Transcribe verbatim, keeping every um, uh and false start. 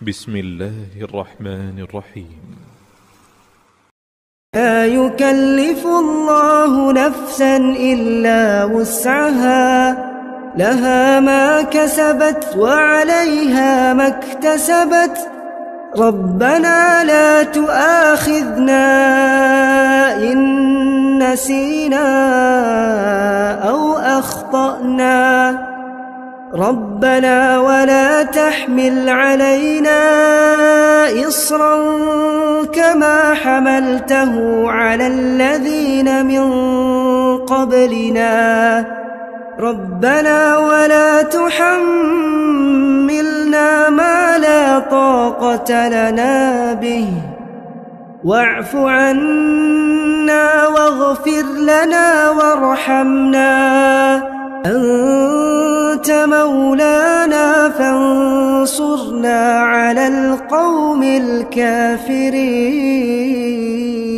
بسم الله الرحمن الرحيم. لا يكلف الله نفسا إلا وسعها، لها ما كسبت وعليها ما اكتسبت. ربنا لا تؤاخذنا إن نسينا أو أخطأنا، ربنا ولا تحمل علينا إصرا كما حملته على الذين من قبلنا، ربنا ولا تحملنا ما لا طاقة لنا به، واعف عنا واغفر لنا وارحمنا، أنت مولانا فانصرنا على القوم الكافرين.